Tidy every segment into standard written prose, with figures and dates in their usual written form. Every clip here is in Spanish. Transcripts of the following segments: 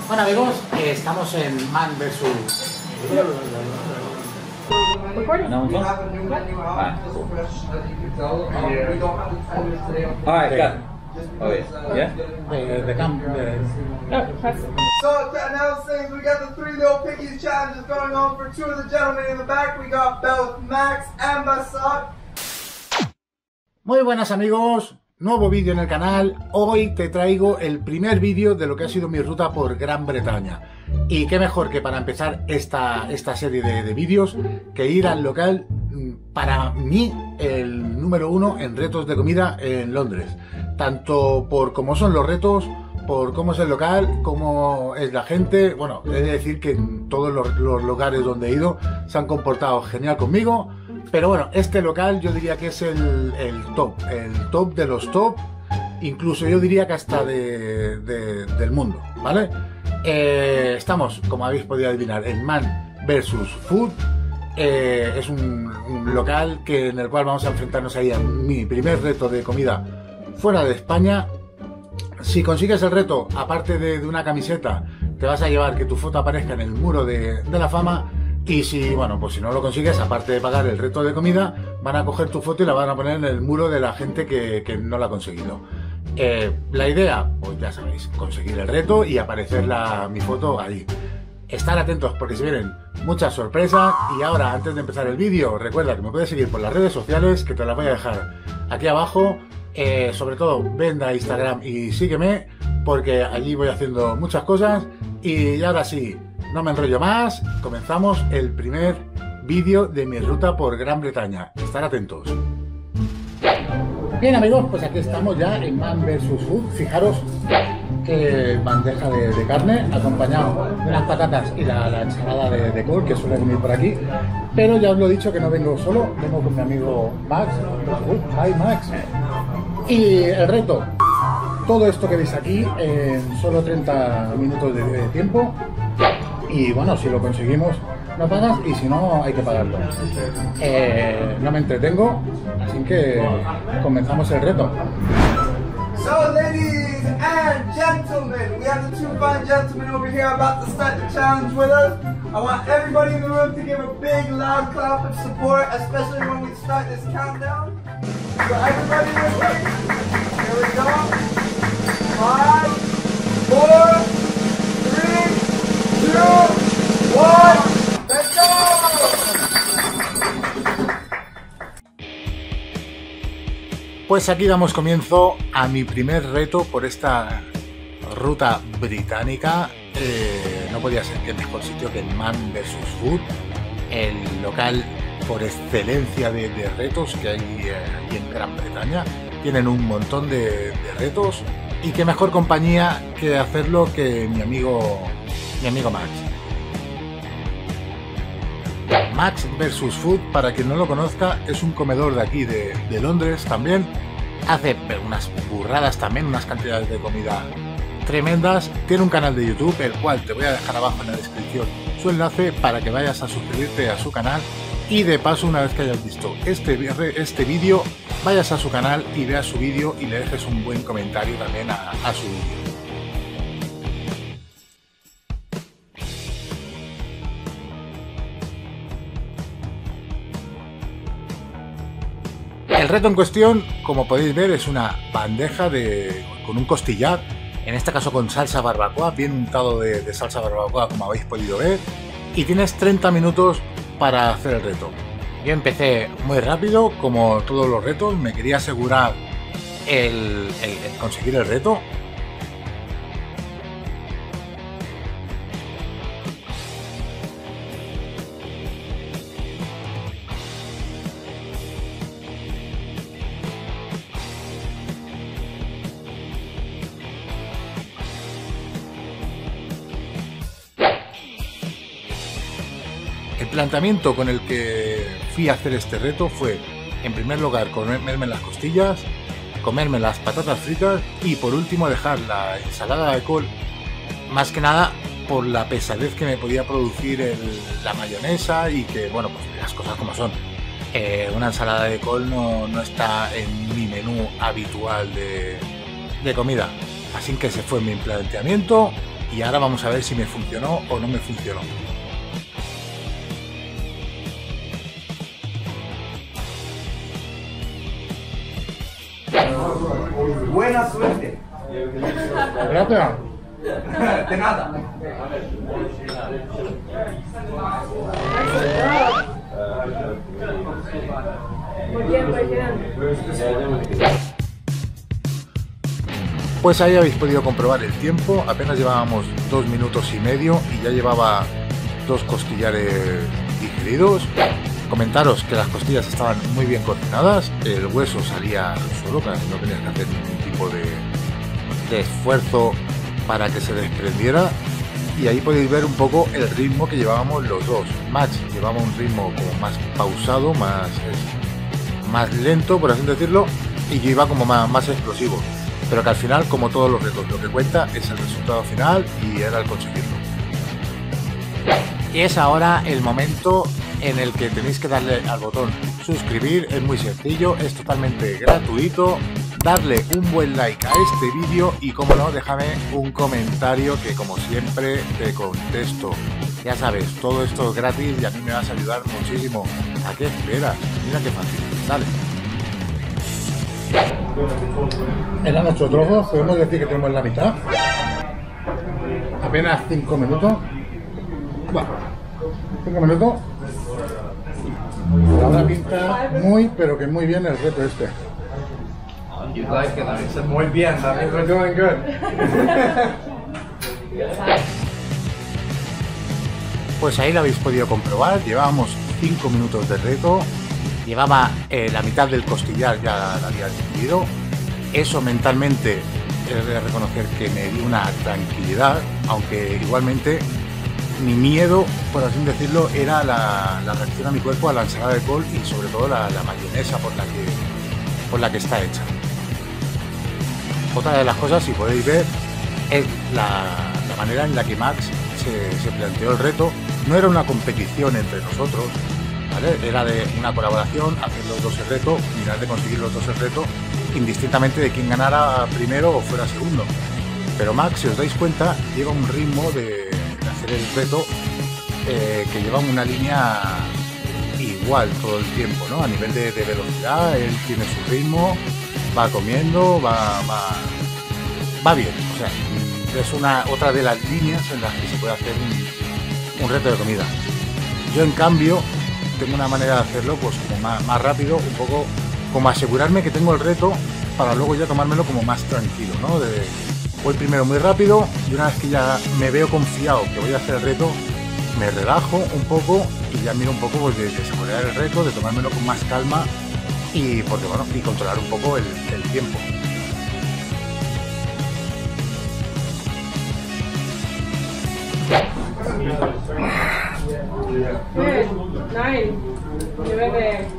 Bueno amigos, estamos en Man vs. Alright, got it. Oh yeah? The camp. So to announce things, we got the 3 little piggies challenges going on for 2 of the gentlemen in the back. We got both Max and Basad. Muy buenas amigos, nuevo vídeo en el canal. Hoy te traigo el primer vídeo de lo que ha sido mi ruta por Gran Bretaña. Y qué mejor que para empezar esta serie de vídeos que ir al local, para mí, el número 1 en retos de comida en Londres. Tanto por cómo son los retos, por cómo es el local, cómo es la gente. Bueno, he de decir que en todos los lugares donde he ido se han comportado genial conmigo. Pero bueno, este local yo diría que es el top de los top, incluso yo diría que hasta del mundo, ¿vale? Estamos, como habéis podido adivinar, en Man vs Food. Es un local en el cual vamos a enfrentarnos ahí a mi primer reto de comida fuera de España. Si consigues el reto, aparte de una camiseta, te vas a llevar que tu foto aparezca en el muro de la fama. Y si, bueno, pues si no lo consigues, aparte de pagar el reto de comida, van a coger tu foto y la van a poner en el muro de la gente que no la ha conseguido. La idea, pues ya sabéis, conseguir el reto y aparecer mi foto ahí. Estar atentos porque se vienen muchas sorpresas. Y ahora, antes de empezar el vídeo, recuerda que me puedes seguir por las redes sociales, que te las voy a dejar aquí abajo. Sobre todo, ven a Instagram y sígueme, porque allí voy haciendo muchas cosas. Y ahora sí, no me enrollo más, comenzamos el primer vídeo de mi ruta por Gran Bretaña. Estar atentos. Bien amigos, pues aquí estamos ya en Man vs Food. Fijaros qué bandeja de carne, acompañado de unas patatas y la ensalada de col que suele venir por aquí. Pero ya os lo he dicho que no vengo solo, vengo con mi amigo Max. Hi Max. Y el reto, todo esto que veis aquí en solo 30 minutos de tiempo. Y bueno, si lo conseguimos no pagas, y si no hay que pagarlo. No me entretengo, así que comenzamos el reto. So ladies and gentlemen, we have the 2 fine gentlemen over here about to start the challenge with us. I want everybody in the room to give a big loud clap of support, especially when we start this countdown. So everybody ready? Here we go. 5, 4, 3, 2, 1. Let's go! Pues aquí damos comienzo a mi primer reto por esta ruta británica. No podía ser que el mejor sitio que el Man vs Food, el local por excelencia de retos que hay aquí en Gran Bretaña. Tienen un montón de retos, y qué mejor compañía que hacerlo que mi amigo Max. Max vs Food, para quien no lo conozca, es un comedor de aquí de Londres también. Hace unas burradas también, unas cantidades de comida tremendas. Tiene un canal de YouTube, el cual te voy a dejar abajo en la descripción su enlace para que vayas a suscribirte a su canal. Y de paso, una vez que hayas visto este vídeo, vayas a su canal y veas su vídeo y le dejes un buen comentario también a su vídeo. El reto en cuestión, como podéis ver, es una bandeja con un costillar, en este caso con salsa barbacoa, bien untado de salsa barbacoa, como habéis podido ver, y tienes 30 minutos para hacer el reto. Yo empecé muy rápido, como todos los retos, me quería asegurar el conseguir el reto. El planteamiento con el que fui a hacer este reto fue, en primer lugar, comerme las costillas, comerme las patatas fritas y por último dejar la ensalada de col, más que nada por la pesadez que me podía producir la mayonesa, y que, bueno, pues las cosas como son. Una ensalada de col no está en mi menú habitual de comida. Así que ese fue mi planteamiento. y ahora vamos a ver si me funcionó o no me funcionó. Buena suerte. Gracias. De nada. Muy bien, muy bien. Pues ahí habéis podido comprobar el tiempo, apenas llevábamos 2 minutos y medio y ya llevaba 2 costillares digeridos. Comentaros que las costillas estaban muy bien cocinadas, el hueso salía solo, casi no tenías que hacer ningún tipo de esfuerzo para que se desprendiera, y ahí podéis ver un poco el ritmo que llevábamos los dos. Max llevaba un ritmo como más pausado, más lento, por así decirlo, y yo iba como más explosivo, pero que al final, como todos los retos, lo que cuenta es el resultado final y era el conseguirlo. Y es ahora el momento en el que tenéis que darle al botón suscribir. Es muy sencillo, es totalmente gratuito. Darle un buen like a este vídeo y, como no, déjame un comentario que, como siempre, te contesto. Ya sabes, todo esto es gratis y a mí me vas a ayudar muchísimo. ¿A qué esperas? Mira qué fácil. Dale. Eran 8 trozos, podemos decir que tenemos la mitad. Apenas 5 minutos. Bueno, 5 minutos. Ahora pinta muy, pero que muy bien el reto este. You like it, I said muy bien, that means we're doing good. Pues ahí lo habéis podido comprobar, llevábamos 5 minutos de reto, llevaba la mitad del costillar ya la había dividido. Eso mentalmente he de reconocer que me dio una tranquilidad, aunque igualmente mi miedo, por así decirlo, era la reacción a mi cuerpo a la ensalada de col y sobre todo la mayonesa por la que está hecha. Otra de las cosas, si podéis ver, es la manera en la que Max se planteó el reto. No era una competición entre nosotros, ¿vale? Era de una colaboración, hacer los dos el reto, mirar de conseguir los dos el reto, indistintamente de quién ganara primero o fuera segundo. Pero Max, si os dais cuenta, lleva un ritmo de hacer el reto que lleva una línea igual todo el tiempo, ¿no? A nivel de velocidad, él tiene su ritmo, va comiendo, va bien. O sea, es otra de las líneas en las que se puede hacer un reto de comida. Yo, en cambio, tengo una manera de hacerlo pues como más rápido, un poco como asegurarme que tengo el reto para luego ya tomármelo como más tranquilo, ¿no? Voy primero muy rápido y una vez que ya me veo confiado que voy a hacer el reto, me relajo un poco y ya miro un poco pues, de saborear el reto, de tomármelo con más calma y controlar un poco el tiempo. Good. 9. You're right there.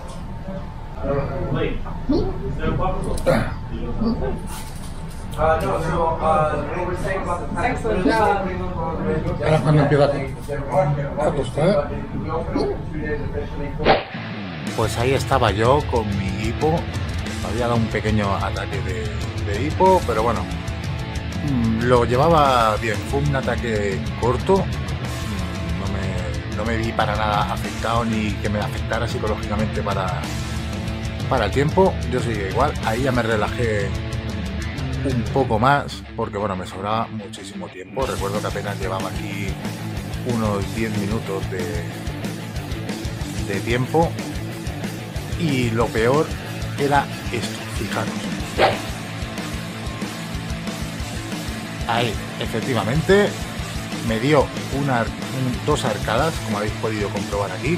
No, so what we're saying about the time. Excellent job. Ahora cuando empieza a tostar. Pues ahí estaba yo con mi hipo. Me había dado un pequeño ataque de hipo, pero bueno, lo llevaba bien. Fue un ataque corto. No me vi para nada afectado ni que me afectara psicológicamente para el tiempo. Yo seguía igual. Ahí ya me relajé un poco más porque bueno, me sobraba muchísimo tiempo. Recuerdo que apenas llevaba aquí unos 10 minutos de tiempo y lo peor era esto, fijaros. Ahí, efectivamente, me dio dos arcadas, como habéis podido comprobar aquí.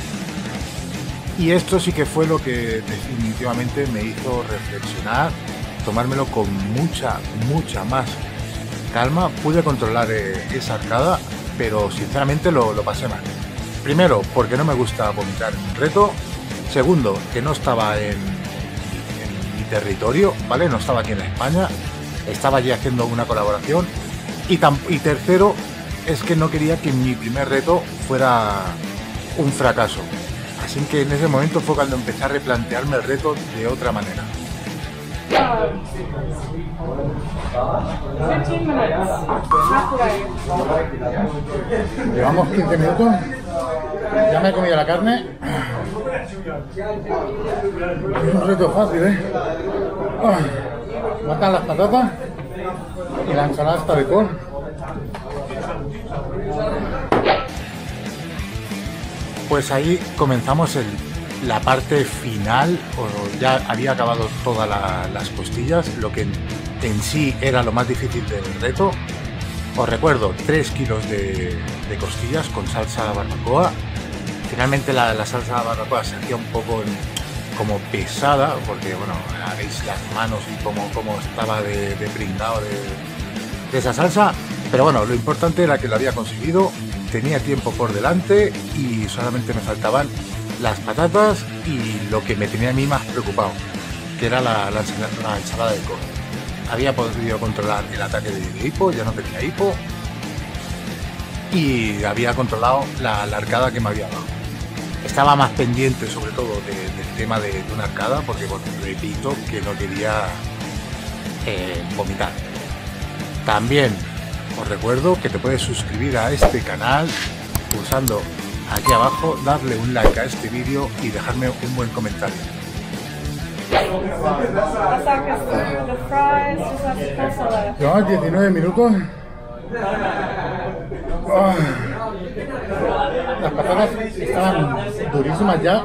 Y esto sí que fue lo que definitivamente me hizo reflexionar, tomármelo con mucha más calma. Pude controlar esa arcada, pero sinceramente lo pasé mal. Primero, porque no me gusta vomitar en un reto. Segundo, que no estaba en mi territorio, ¿vale? No estaba aquí en España, estaba allí haciendo una colaboración. Y tercero, es que no quería que mi primer reto fuera un fracaso. Así que en ese momento fue cuando empecé a replantearme el reto de otra manera. 15 minutes. Halfway. Llevamos 15 minutos. Ya me he comido la carne. Es un reto fácil, ¿eh? Matan las patatas y la ensalada está de col. Pues ahí comenzamos la parte final, o ya había acabado todas las costillas, lo que en sí era lo más difícil del reto. Os recuerdo, 3 kilos de costillas con salsa barbacoa. Finalmente la salsa barbacoa se hacía un poco como pesada, porque bueno, veis las manos y cómo estaba de pringado de esa salsa. Pero bueno, lo importante era que lo había conseguido, tenía tiempo por delante y solamente me faltaban las patatas y lo que me tenía a mí más preocupado, que era la ensalada de col. Había podido controlar el ataque de hipo, ya no tenía hipo, y había controlado la arcada que me había dado. Estaba más pendiente sobre todo del tema de una arcada, porque bueno, repito que no quería vomitar. También os recuerdo que te puedes suscribir a este canal pulsando aquí abajo, darle un like a este vídeo y dejarme un buen comentario. Llevamos 19 minutos. Las patatas estaban durísimas ya.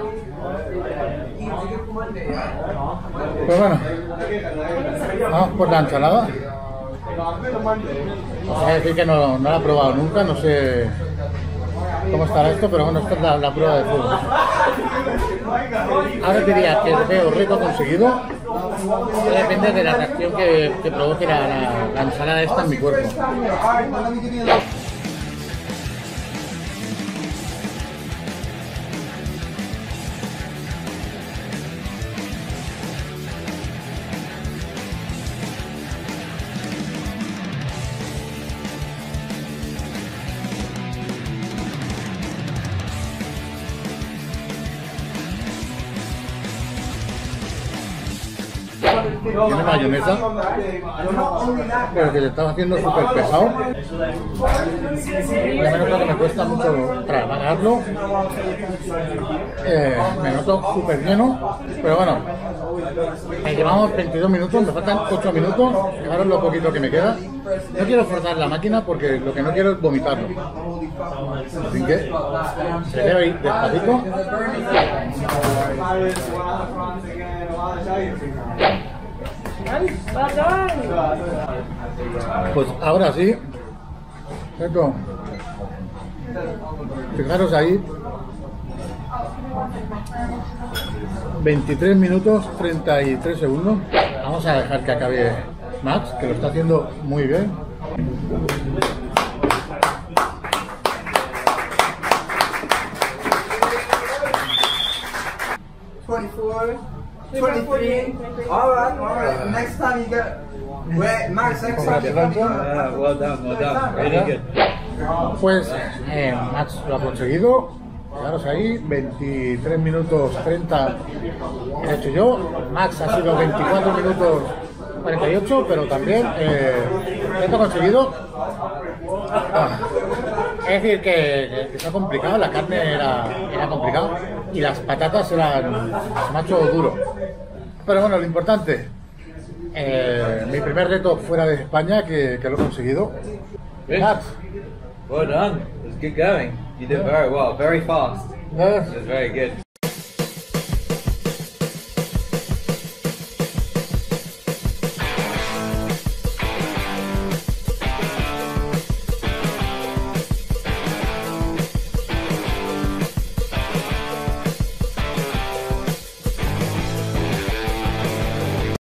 Pero bueno, vamos por la ensalada. Os voy a decir que no la he probado nunca, no sé cómo estará esto, pero bueno, esta es la prueba de fuego. Ahora diría que veo reto conseguido. Depende de la reacción que provoque la ensalada esta en mi cuerpo. Tiene mayonesa, pero que se estaba haciendo súper pesado. Ya me noto que me cuesta mucho trabajarlo. Me noto súper lleno, pero bueno, llevamos 22 minutos, me faltan 8 minutos. Ahora es lo poquito que me queda. No quiero forzar la máquina porque lo que no quiero es vomitarlo. Así que prefiero ir despacito. Pues ahora sí, esto, fijaros ahí, 23 minutos 33 segundos. Vamos a dejar que acabe Max, que lo está haciendo muy bien. Next time you get. Wait, Max, next time you get. Well done. Really good. Pues Max lo ha conseguido. Fijaros ahí, 23 minutos 30 he hecho yo. Max ha sido 24 minutos 48, pero también esto ha conseguido. Es decir, que se ha complicado, la carne era complicada y las patatas eran macho duro. Pero bueno, lo importante, mi primer reto fuera de España, que lo he conseguido. Max. Well done. It was good going. You did very well. Very fast. It was very good.